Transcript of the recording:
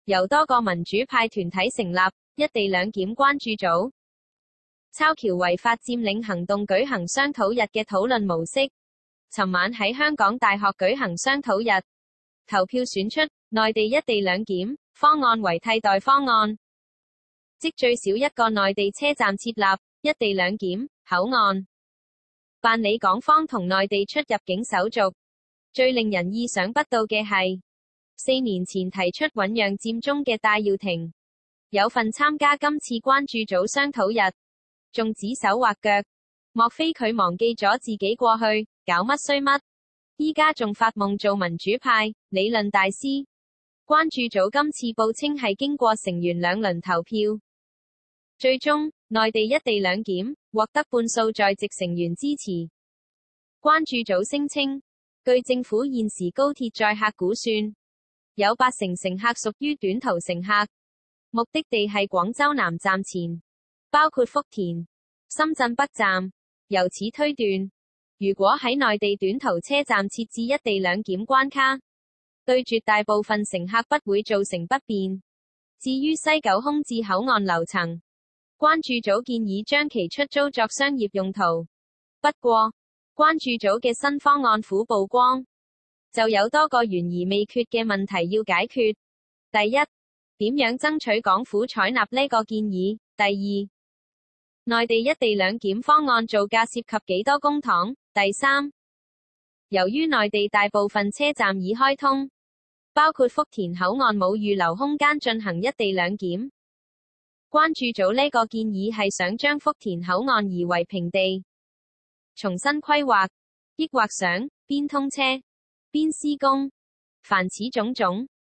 由多個民主派團體成立一地兩檢關注組，抄橋違法佔領行動舉行商討日嘅討論模式。尋晚喺香港大學舉行商討日，投票選出內地一地兩檢方案為替代方案，即最少一個內地車站設立一地兩檢口岸，辦理港方同內地出入境手續。最令人意想不到嘅係，4年前提出醞釀佔中嘅戴耀廷，有份參加今次關注組商討日，仲指手畫腳，莫非佢忘記咗自己過去搞乜衰乜，依家仲發夢做民主派理論大師。關注組今次報稱係經過成員2輪投票，最終內地一地兩檢獲得半數在席成員支持。關注組聲稱，據政府現時高鐵載客估算，有80%乘客屬於短途乘客，目的地係廣州南站前，包括福田、深圳北站。由此推斷，如果喺內地短途車站設置一地兩檢關卡，對絕大部分乘客不會造成不便。至於西九空置口岸樓層，關注組建議將其出租作商業用途。不過，關注組嘅新方案甫曝光，就有多個懸而未決嘅問題要解決。第一，點樣爭取港府採納呢個建議？第二，內地一地兩檢方案造價涉及幾多公帑？第三，由於內地大部分車站已開通，包括福田口岸冇預留空間進行一地兩檢。關注組呢個建議係想將福田口岸夷為平地，重新規劃，抑或想邊通車邊施工？凡此種種，